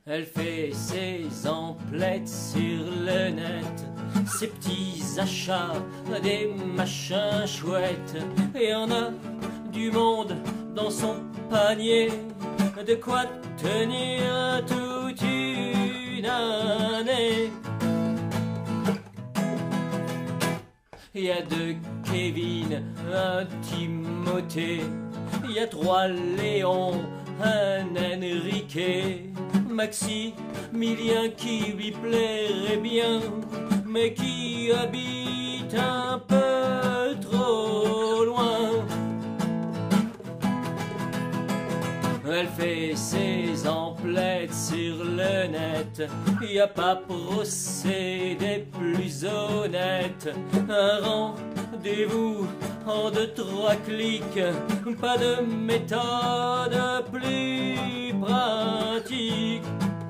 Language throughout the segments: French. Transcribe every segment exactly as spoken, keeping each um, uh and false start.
Elle fait ses emplettes sur le net, ses petits achats, des machins chouettes. Et on a du monde dans son panier, de quoi tenir toute une année. Il y a deux Kevin, un Timothée, il y a trois Léon, un Enrique, Maximilien qui lui plairait bien, mais qui habite un peu trop loin. Elle fait ses emplettes sur le net, y a pas procédé plus honnête. Un rendez-vous en deux, trois clics, pas de méthode plus pratique.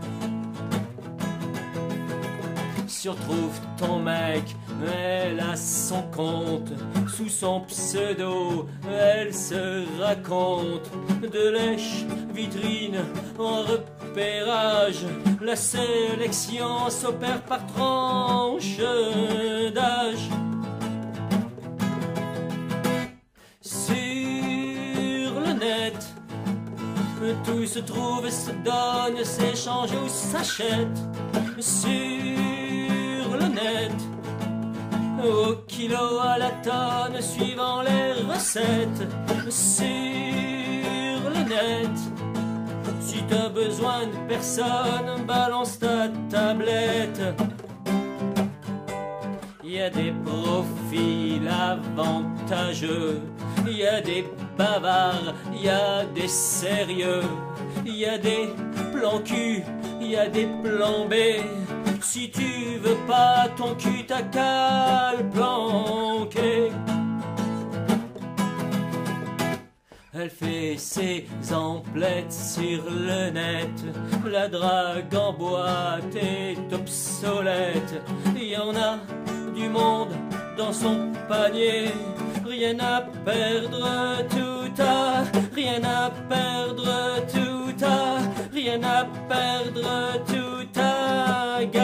Surtrouve ton mec, elle a son compte, sous son pseudo, elle se raconte. De lèche vitrine en repérage, la sélection s'opère par tranche d'âge. Sur le net, tout se trouve, se donne, s'échange ou s'achète. Sur le net, au kilo, à la tonne, suivant les recettes. Sur le net, si t'as besoin de personne, balance ta tablette. Il y a des profils avantageux, il y a des bavards, il y a des sérieux, il y a des plans cul, il y a des plans B. Si tu veux pas ton cul, t'as qu'à le planquer. Elle fait ses emplettes sur le net, la drague en boîte est obsolète. Il y en a du monde dans son panier, rien à perdre, tout à, rien à perdre, tout à, rien à perdre, tout à gagner.